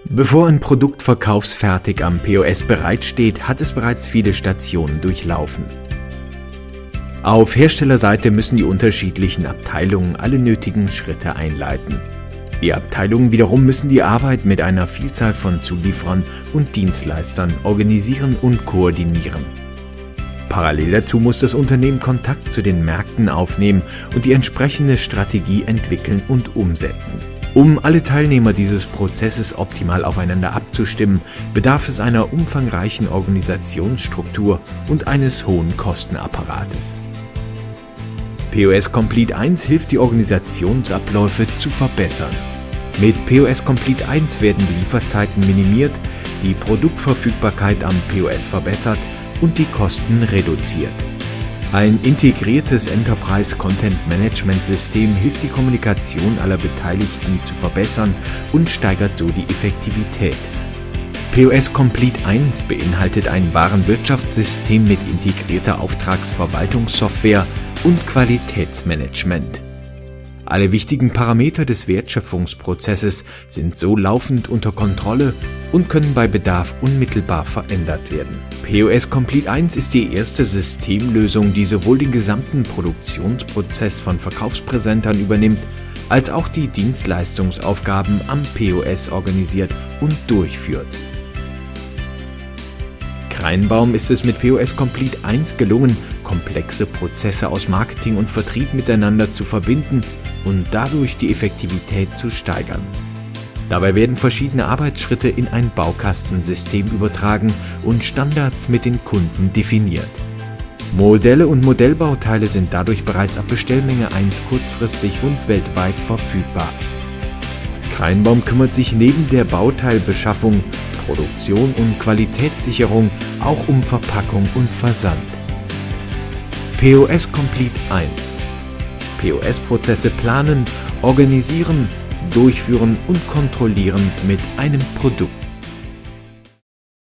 Bevor ein Produkt verkaufsfertig am POS bereitsteht, hat es bereits viele Stationen durchlaufen. Auf Herstellerseite müssen die unterschiedlichen Abteilungen alle nötigen Schritte einleiten. Die Abteilungen wiederum müssen die Arbeit mit einer Vielzahl von Zulieferern und Dienstleistern organisieren und koordinieren. Parallel dazu muss das Unternehmen Kontakt zu den Märkten aufnehmen und die entsprechende Strategie entwickeln und umsetzen. Um alle Teilnehmer dieses Prozesses optimal aufeinander abzustimmen, bedarf es einer umfangreichen Organisationsstruktur und eines hohen Kostenapparates. POS Complete 1 hilft, die Organisationsabläufe zu verbessern. Mit POS Complete 1 werden die Lieferzeiten minimiert, die Produktverfügbarkeit am POS verbessert und die Kosten reduziert. Ein integriertes Enterprise Content Management System hilft, die Kommunikation aller Beteiligten zu verbessern und steigert so die Effektivität. POS Complete 1 beinhaltet ein Warenwirtschaftssystem mit integrierter Auftragsverwaltungssoftware und Qualitätsmanagement. Alle wichtigen Parameter des Wertschöpfungsprozesses sind so laufend unter Kontrolle und können bei Bedarf unmittelbar verändert werden. POS Complete 1 ist die erste Systemlösung, die sowohl den gesamten Produktionsprozess von Verkaufspräsentern übernimmt, als auch die Dienstleistungsaufgaben am POS organisiert und durchführt. Kreinbaum ist es mit POS Complete 1 gelungen, komplexe Prozesse aus Marketing und Vertrieb miteinander zu verbinden und dadurch die Effektivität zu steigern. Dabei werden verschiedene Arbeitsschritte in ein Baukastensystem übertragen und Standards mit den Kunden definiert. Modelle und Modellbauteile sind dadurch bereits ab Bestellmenge 1 kurzfristig und weltweit verfügbar. Kreinbaum kümmert sich neben der Bauteilbeschaffung, Produktion und Qualitätssicherung auch um Verpackung und Versand. POS Complete 1. POS-Prozesse planen, organisieren, durchführen und kontrollieren mit einem Produkt.